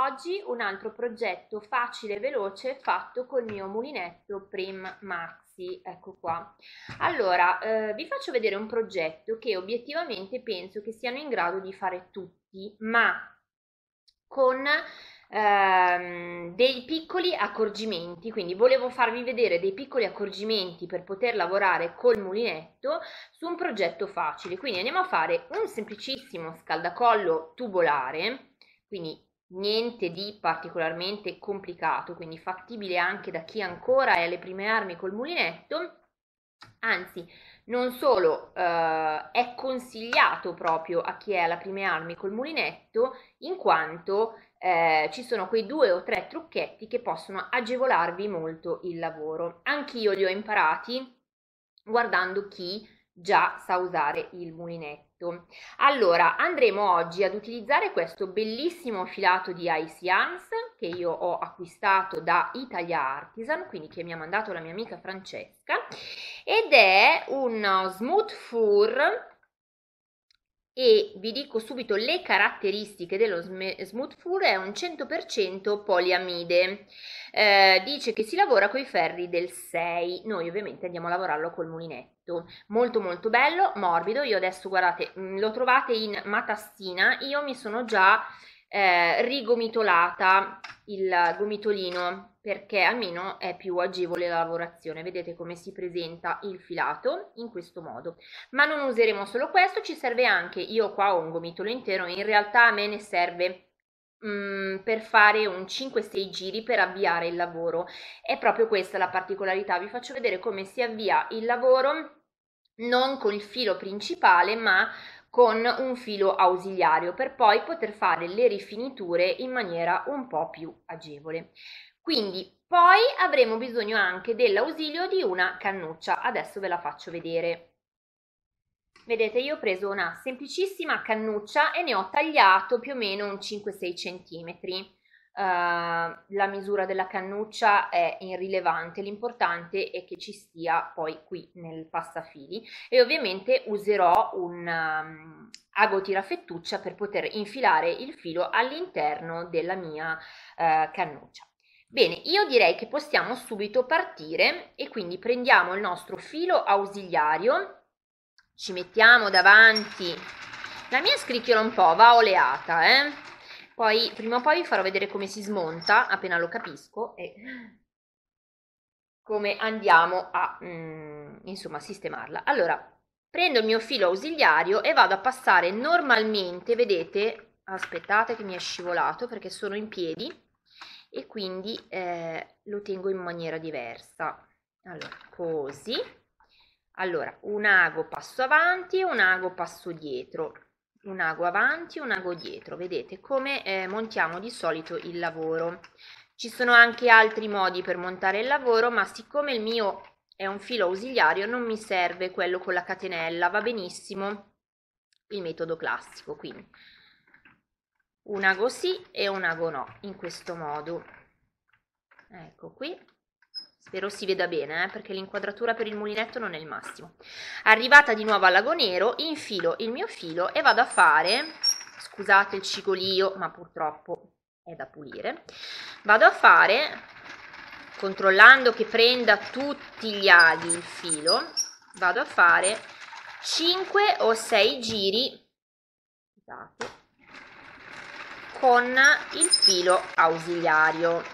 oggi un altro progetto facile e veloce fatto col mio mulinetto Prim Maxi, ecco qua. Allora, vi faccio vedere un progetto che obiettivamente penso che siano in grado di fare tutti, ma con dei piccoli accorgimenti, quindi volevo farvi vedere dei piccoli accorgimenti per poter lavorare col mulinetto su un progetto facile. Quindi andiamo a fare un semplicissimo scaldacollo tubolare, quindi niente di particolarmente complicato, quindi fattibile anche da chi ancora è alle prime armi col mulinetto. Anzi, non solo è consigliato proprio a chi è alle prime armi col mulinetto, in quanto ci sono quei 2 o 3 trucchetti che possono agevolarvi molto il lavoro. Anch'io li ho imparati guardando chi già sa usare il mulinetto. Allora, andremo oggi ad utilizzare questo bellissimo filato di Ice Yarns che io ho acquistato da Italia Artisan, quindi che mi ha mandato la mia amica Francesca, ed è un smooth fur. E vi dico subito le caratteristiche dello smooth fur: è un 100% poliamide, dice che si lavora con i ferri del 6, noi ovviamente andiamo a lavorarlo col mulinetto, molto molto bello, morbido. Io adesso, guardate, lo trovate in matassina, io mi sono già rigomitolata il gomitolino perché almeno è più agevole la lavorazione. Vedete come si presenta il filato in questo modo. Ma non useremo solo questo, ci serve anche, io qua ho un gomitolo intero, in realtà a me ne serve per fare un 5-6 giri per avviare il lavoro. È proprio questa la particolarità, vi faccio vedere come si avvia il lavoro non con il filo principale ma con un filo ausiliario, per poi poter fare le rifiniture in maniera un po' più agevole. Quindi poi avremo bisogno anche dell'ausilio di una cannuccia, adesso ve la faccio vedere. Vedete, io ho preso una semplicissima cannuccia e ne ho tagliato più o meno un 5-6 centimetri. La misura della cannuccia è irrilevante, l'importante è che ci stia poi qui nel passafili, e ovviamente userò un ago tirafettuccia per poter infilare il filo all'interno della mia cannuccia. Bene, io direi che possiamo subito partire e quindi prendiamo il nostro filo ausiliario, ci mettiamo davanti, la mia scricchiola un po', va oleata, poi prima o poi vi farò vedere come si smonta appena lo capisco e come andiamo a insomma sistemarla. Allora, prendo il mio filo ausiliario e vado a passare normalmente, vedete, aspettate che mi è scivolato perché sono in piedi e quindi lo tengo in maniera diversa. Allora, così. Allora, un ago passo avanti e un ago passo dietro, un ago avanti e un ago dietro. Vedete come montiamo di solito il lavoro. Ci sono anche altri modi per montare il lavoro, ma siccome il mio è un filo ausiliario non mi serve quello con la catenella, va benissimo il metodo classico. Quindi un ago sì e un ago no, in questo modo. Ecco qui. Spero si veda bene, perché l'inquadratura per il mulinetto non è il massimo. Arrivata di nuovo all'ago nero, infilo il mio filo e vado a fare, scusate il cigolio, ma purtroppo è da pulire, vado a fare, controllando che prenda tutti gli aghi il filo, vado a fare 5 o 6 giri, scusate, con il filo ausiliario.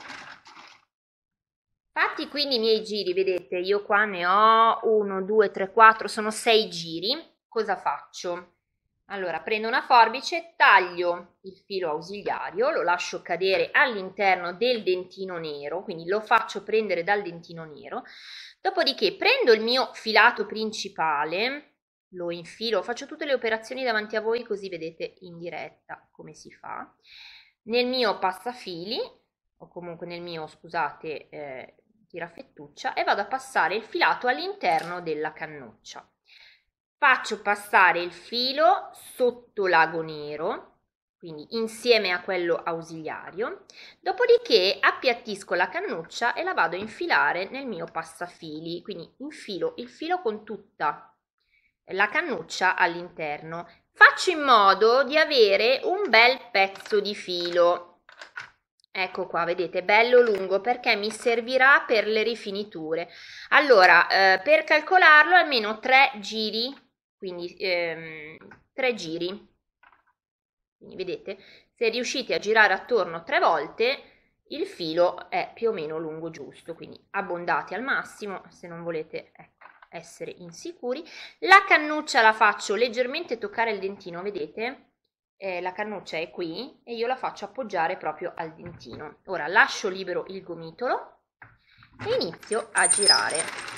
Fatti quindi i miei giri, vedete, io qua ne ho 1, 2, 3, 4, sono 6 giri. Cosa faccio? Allora, prendo una forbice, taglio il filo ausiliario, lo lascio cadere all'interno del dentino nero, quindi lo faccio prendere dal dentino nero, dopodiché prendo il mio filato principale, lo infilo, faccio tutte le operazioni davanti a voi così vedete in diretta come si fa, nel mio passafili, o comunque nel mio, scusate, tirafettuccia, e vado a passare il filato all'interno della cannuccia. Faccio passare il filo sotto l'ago nero, quindi insieme a quello ausiliario, dopodiché appiattisco la cannuccia e la vado a infilare nel mio passafili, quindi infilo il filo con tutta la cannuccia all'interno. Faccio in modo di avere un bel pezzo di filo, Ecco qua, vedete, bello lungo perché mi servirà per le rifiniture. Allora, per calcolarlo almeno 3 giri, quindi 3 giri. Quindi vedete, se riuscite a girare attorno 3 volte, il filo è più o meno lungo giusto, quindi abbondate al massimo se non volete, ecco, essere insicuri. La cannuccia la faccio leggermente toccare il dentino, vedete? La cannuccia è qui e io la faccio appoggiare proprio al dentino. Ora lascio libero il gomitolo e inizio a girare.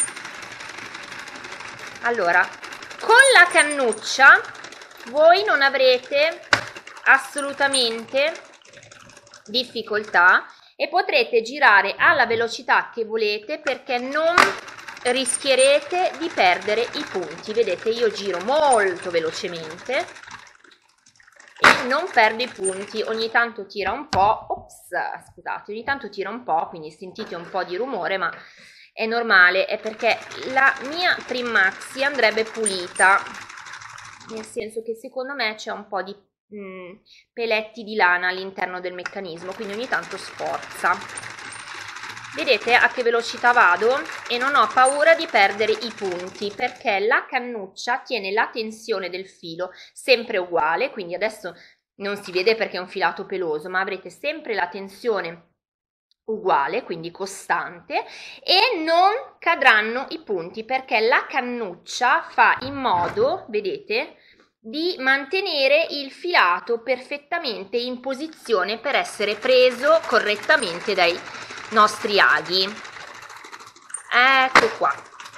Allora, con la cannuccia voi non avrete assolutamente difficoltà e potrete girare alla velocità che volete perché non rischierete di perdere i punti. Vedete, io giro molto velocemente e non perdo i punti. Ogni tanto tira un po', ops, scusate, ogni tanto tira un po', quindi sentite un po' di rumore, ma è normale, è perché la mia Trim Maxi andrebbe pulita, nel senso che secondo me c'è un po' di peletti di lana all'interno del meccanismo, quindi ogni tanto sforza. Vedete a che velocità vado? E non ho paura di perdere i punti perché la cannuccia tiene la tensione del filo sempre uguale, quindi adesso non si vede perché è un filato peloso, ma avrete sempre la tensione uguale, quindi costante, e non cadranno i punti perché la cannuccia fa in modo, vedete, di mantenere il filato perfettamente in posizione per essere preso correttamente dai nostri aghi. Ecco qua.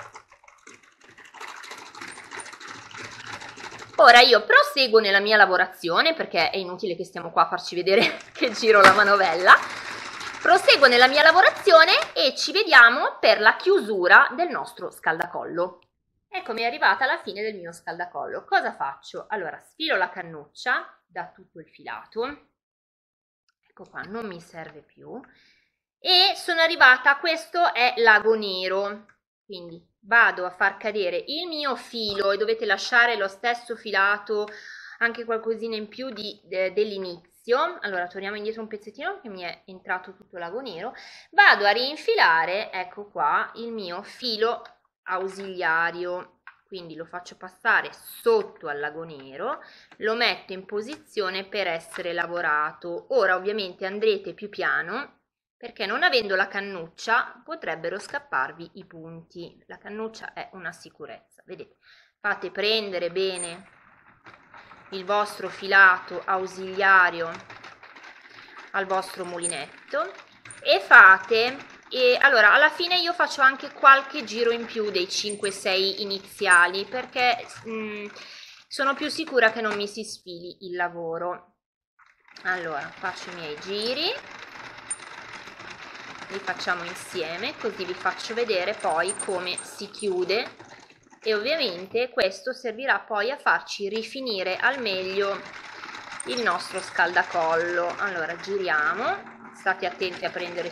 Ora io proseguo nella mia lavorazione perché è inutile che stiamo qua a farci vedere che giro la manovella. Proseguo nella mia lavorazione e ci vediamo per la chiusura del nostro scaldacollo. Eccomi arrivata alla fine del mio scaldacollo. Cosa faccio? Allora sfilo la cannuccia da tutto il filato. Ecco qua, non mi serve più. E sono arrivata, questo è l'ago nero, quindi vado a far cadere il mio filo e dovete lasciare lo stesso filato, anche qualcosina in più dell'inizio. Allora torniamo indietro un pezzettino che mi è entrato tutto l'ago nero. Vado a rinfilare, ecco qua, il mio filo ausiliario, quindi lo faccio passare sotto al lago nero, lo metto in posizione per essere lavorato. Ora ovviamente andrete più piano perché non avendo la cannuccia potrebbero scapparvi i punti. La cannuccia è una sicurezza, vedete, fate prendere bene il vostro filato ausiliario al vostro mulinetto e fate, e allora alla fine io faccio anche qualche giro in più dei 5-6 iniziali perché sono più sicura che non mi si sfili il lavoro. Allora faccio i miei giri, li facciamo insieme così vi faccio vedere poi come si chiude e ovviamente questo servirà poi a farci rifinire al meglio il nostro scaldacollo. Allora giriamo, state attenti a prendere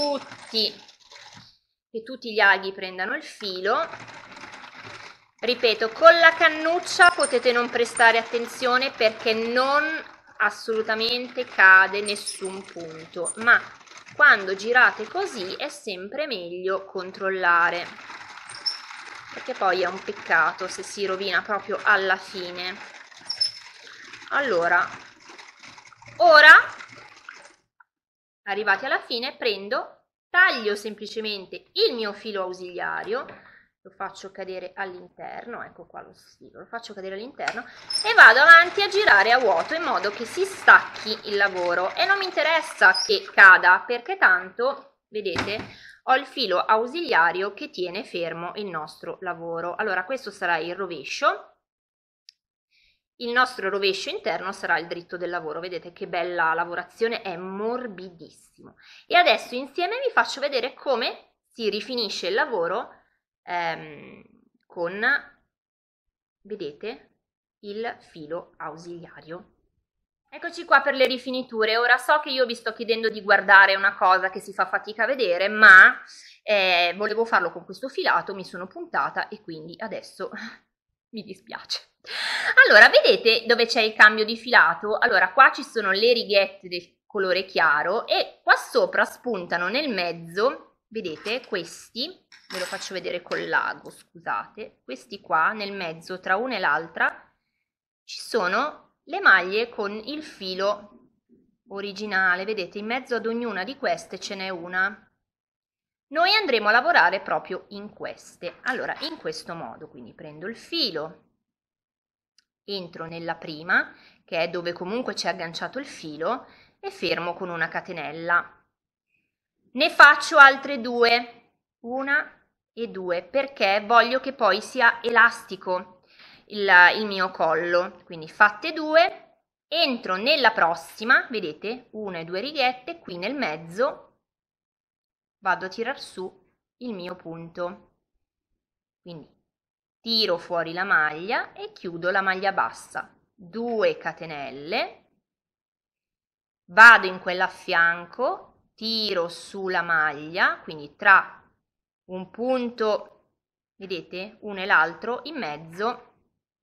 che tutti gli aghi prendano il filo. Ripeto, con la cannuccia potete non prestare attenzione perché non assolutamente cade nessun punto, ma quando girate così è sempre meglio controllare, perché poi è un peccato se si rovina proprio alla fine. Allora, ora, arrivati alla fine, taglio semplicemente il mio filo ausiliario, lo faccio cadere all'interno, ecco qua lo sfilo, lo faccio cadere all'interno e vado avanti a girare a vuoto in modo che si stacchi il lavoro e non mi interessa che cada perché tanto, vedete, ho il filo ausiliario che tiene fermo il nostro lavoro. Allora questo sarà il rovescio. Il nostro rovescio interno sarà il dritto del lavoro, vedete che bella lavorazione, è morbidissimo. E adesso insieme vi faccio vedere come si rifinisce il lavoro con, vedete, il filo ausiliario. Eccoci qua per le rifiniture. Ora so che io vi sto chiedendo di guardare una cosa che si fa fatica a vedere, ma volevo farlo con questo filato, mi sono puntata e quindi adesso mi dispiace. Allora, vedete dove c'è il cambio di filato? Allora, qua ci sono le righette del colore chiaro, e qua sopra spuntano nel mezzo, vedete, questi, ve lo faccio vedere col lago, scusate, questi qua nel mezzo tra una e l'altra ci sono le maglie con il filo originale, vedete, in mezzo ad ognuna di queste ce n'è una. Noi andremo a lavorare proprio in queste. Allora, in questo modo, quindi prendo il filo, entro nella prima, che è dove comunque c'è agganciato il filo, e fermo con una catenella. Ne faccio altre due, una e due, perché voglio che poi sia elastico il mio collo. Quindi fatte due, entro nella prossima, vedete, una e due righette, qui nel mezzo vado a tirar su il mio punto. Quindi tiro fuori la maglia e chiudo la maglia bassa, 2 catenelle, vado in quella a fianco, tiro su la maglia, quindi tra un punto, vedete, uno e l'altro, in mezzo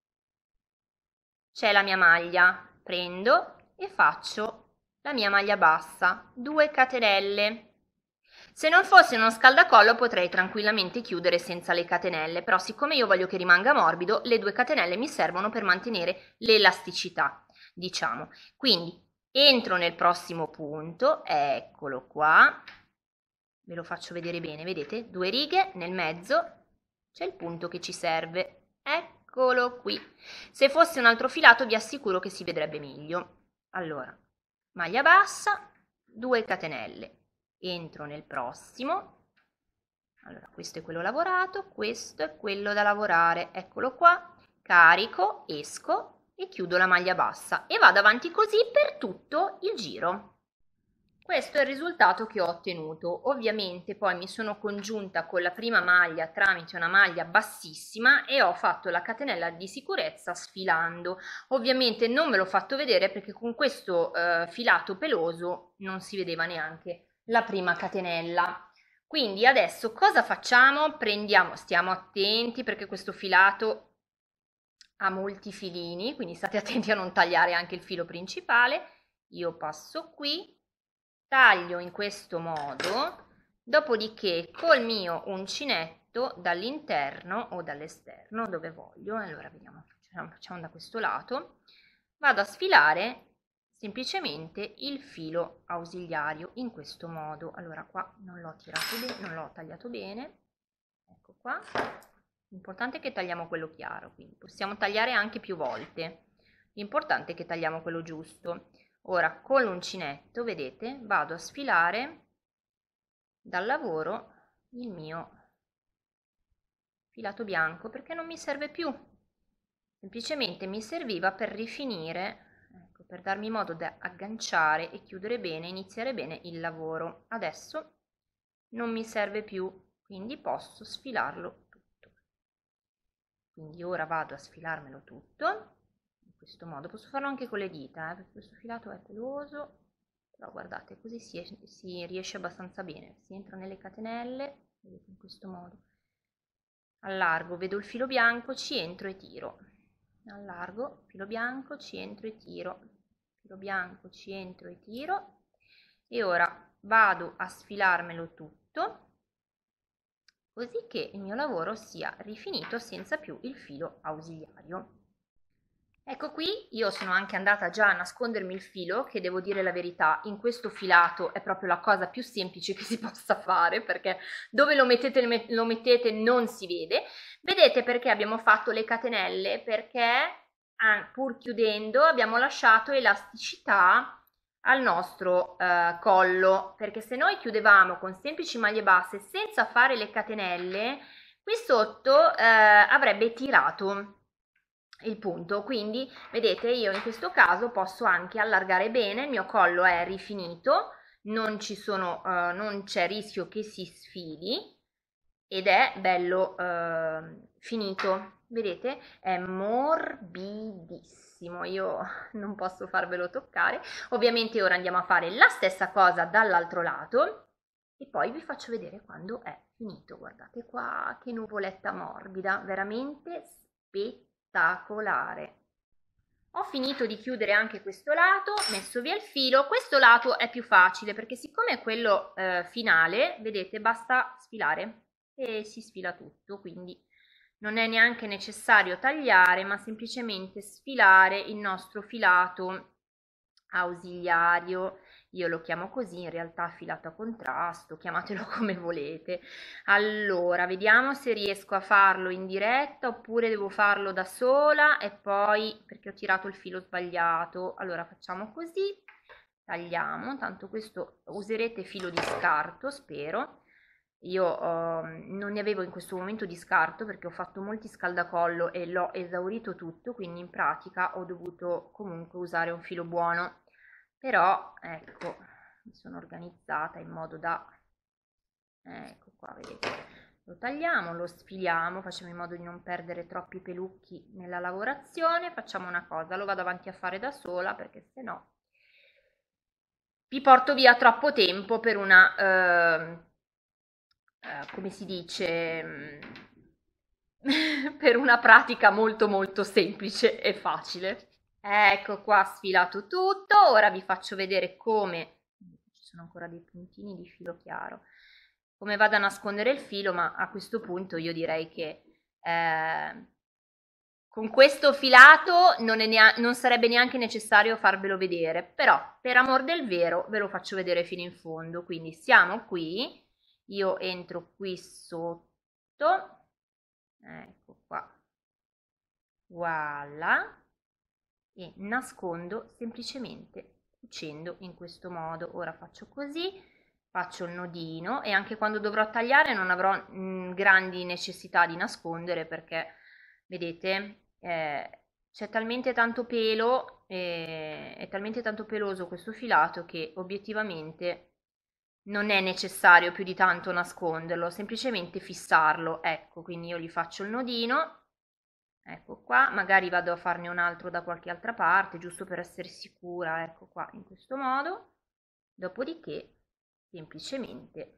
c'è la mia maglia, prendo e faccio la mia maglia bassa, 2 catenelle. Se non fosse uno scaldacollo potrei tranquillamente chiudere senza le catenelle, però siccome io voglio che rimanga morbido, le 2 catenelle mi servono per mantenere l'elasticità, diciamo. Quindi entro nel prossimo punto, eccolo qua, ve lo faccio vedere bene, vedete? 2 righe, nel mezzo c'è il punto che ci serve, eccolo qui. Se fosse un altro filato vi assicuro che si vedrebbe meglio. Allora, maglia bassa, 2 catenelle. Entro nel prossimo, allora questo è quello lavorato, questo è quello da lavorare, eccolo qua, carico, esco e chiudo la maglia bassa e vado avanti così per tutto il giro. Questo è il risultato che ho ottenuto. Ovviamente poi mi sono congiunta con la prima maglia tramite una maglia bassissima e ho fatto la catenella di sicurezza sfilando. Ovviamente non ve l'ho fatto vedere perché con questo filato peloso non si vedeva neanche la prima catenella. Quindi adesso cosa facciamo? Stiamo attenti perché questo filato ha molti filini, quindi state attenti a non tagliare anche il filo principale. Io passo qui, taglio in questo modo, dopodiché col mio uncinetto dall'interno o dall'esterno, dove voglio, allora vediamo, facciamo da questo lato, vado a sfilare semplicemente il filo ausiliario in questo modo. Allora qua non l'ho tirato bene, non l'ho tagliato bene, ecco qua. L'importante è che tagliamo quello chiaro, quindi possiamo tagliare anche più volte, l'importante è che tagliamo quello giusto. Ora con l'uncinetto, vedete, vado a sfilare dal lavoro il mio filato bianco perché non mi serve più, semplicemente mi serviva per rifinire, ecco, per darmi modo da agganciare e chiudere bene, iniziare bene il lavoro. Adesso non mi serve più, quindi posso sfilarlo tutto. Quindi ora vado a sfilarmelo tutto in questo modo. Posso farlo anche con le dita, perché questo filato è peloso, però guardate, così si riesce abbastanza bene. Si entra nelle catenelle, vedete, in questo modo. Allargo, vedo il filo bianco, ci entro e tiro. Allargo, filo bianco, ci entro e tiro. Filo bianco, ci entro e tiro. E ora vado a sfilarmelo tutto, così che il mio lavoro sia rifinito senza più il filo ausiliario. Ecco qui, io sono anche andata già a nascondermi il filo, che devo dire la verità, in questo filato è proprio la cosa più semplice che si possa fare, perché dove lo mettete non si vede. Vedete perché abbiamo fatto le catenelle? Perché pur chiudendo abbiamo lasciato elasticità al nostro collo, perché se noi chiudevamo con semplici maglie basse senza fare le catenelle, qui sotto avrebbe tirato il punto. Quindi vedete, io in questo caso posso anche allargare bene, il mio collo è rifinito, non c'è rischio che si sfili ed è bello finito, vedete, è morbidissimo, io non posso farvelo toccare. Ovviamente ora andiamo a fare la stessa cosa dall'altro lato e poi vi faccio vedere quando è finito. Guardate qua che nuvoletta morbida, veramente spettacolare. Ho finito di chiudere anche questo lato, messo via il filo. Questo lato è più facile perché siccome è quello finale, vedete, basta sfilare e si sfila tutto, quindi non è neanche necessario tagliare, ma semplicemente sfilare il nostro filato ausiliario. Io lo chiamo così, in realtà filato a contrasto, chiamatelo come volete. Allora, vediamo se riesco a farlo in diretta oppure devo farlo da sola e poi, perché ho tirato il filo sbagliato, allora facciamo così, tagliamo, tanto questo userete filo di scarto, spero. Io non ne avevo in questo momento di scarto perché ho fatto molti scaldacollo e l'ho esaurito tutto, quindi in pratica ho dovuto comunque usare un filo buono. Però ecco, mi sono organizzata in modo da, ecco qua, vedete, lo tagliamo, lo sfiliamo, facciamo in modo di non perdere troppi pelucchi nella lavorazione. Facciamo una cosa, lo vado avanti a fare da sola perché se no vi porto via troppo tempo per una come si dice, per una pratica molto molto semplice e facile. Ecco qua sfilato tutto, ora vi faccio vedere come, ci sono ancora dei puntini di filo chiaro, come vado a nascondere il filo, ma a questo punto io direi che con questo filato non sarebbe neanche necessario farvelo vedere, però per amor del vero ve lo faccio vedere fino in fondo. Quindi siamo qui, io entro qui sotto, ecco qua, voilà, e nascondo semplicemente cucendo in questo modo. Ora faccio così, faccio il nodino e anche quando dovrò tagliare non avrò grandi necessità di nascondere perché vedete c'è talmente tanto pelo, è talmente tanto peloso questo filato che obiettivamente non è necessario più di tanto nasconderlo, semplicemente fissarlo. Ecco, quindi io gli faccio il nodino, ecco qua, magari vado a farne un altro da qualche altra parte, giusto per essere sicura, ecco qua, in questo modo. Dopodiché semplicemente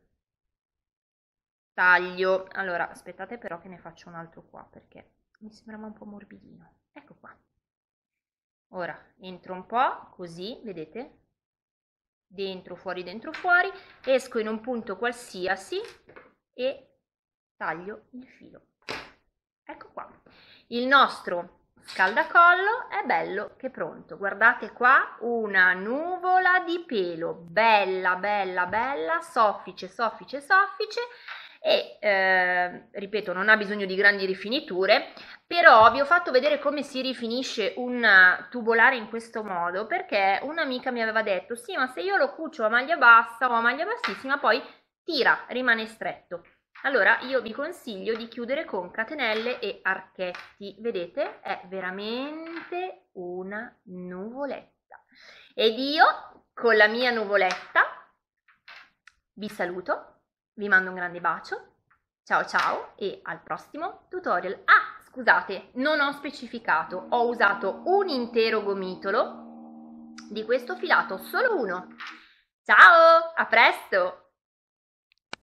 taglio. Allora, aspettate però che ne faccio un altro qua perché mi sembrava un po' morbidino. Ecco qua. Ora entro un po' così, vedete? Dentro, fuori, esco in un punto qualsiasi e taglio il filo. Ecco qua. Il nostro scaldacollo è bello che pronto. Guardate qua, una nuvola di pelo, bella, bella, bella, soffice, soffice, soffice e ripeto, non ha bisogno di grandi rifiniture, però vi ho fatto vedere come si rifinisce un tubolare in questo modo perché un'amica mi aveva detto sì, ma se io lo cucio a maglia bassa o a maglia bassissima poi tira, rimane stretto. Allora io vi consiglio di chiudere con catenelle e archetti, vedete? È veramente una nuvoletta. Ed io con la mia nuvoletta vi saluto, vi mando un grande bacio, ciao ciao e al prossimo tutorial. Ah, scusate, non ho specificato, ho usato un intero gomitolo di questo filato, solo uno. Ciao, a presto!